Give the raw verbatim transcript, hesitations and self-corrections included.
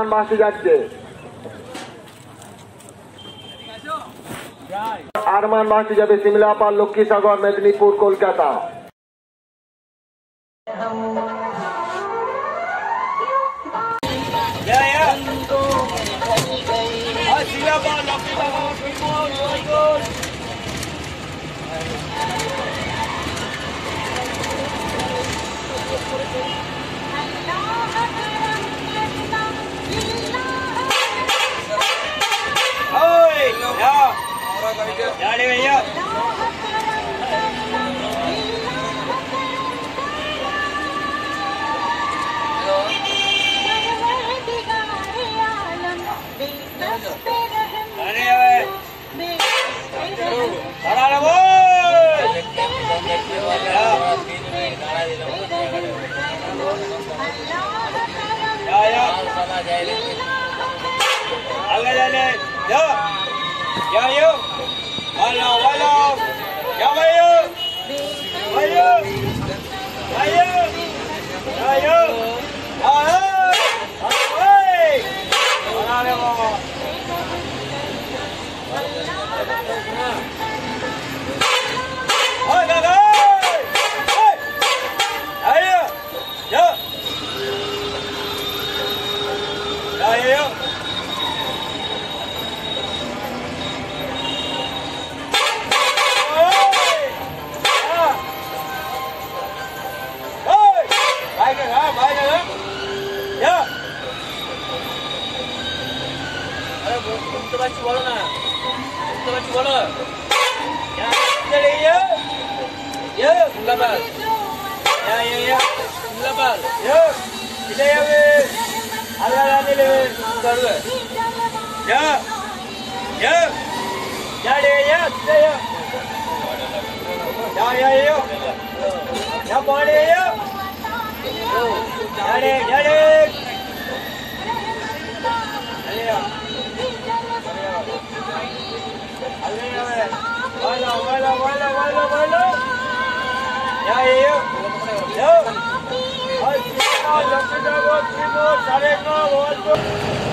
মাসি যাচ্ছে, আরমান মাসি যাবে সিমলাপাল, লক্ষ্মীসাগর, মেদিনীপুর, কলকাতা। भैया या यो वाला वाला या भाइयो भाइयो भाइयो या यो आ ओए अरे बाबा ओए दादा ओए आयो या या यो baca bola na, kita baca bola. Ya, jadi ya, ya, mulabar. Ya, ya, ya, mulabar. Ya, kita ya be, ala-ala ni le, baru. Ya, ya, jadi ya, kita ya. Ya, ya, ya, ya, boleh ya. Jadi, jadi. Wala wala wala wala wala. Ya ya ya. Ay, kita jangan kita buat kita cari kau.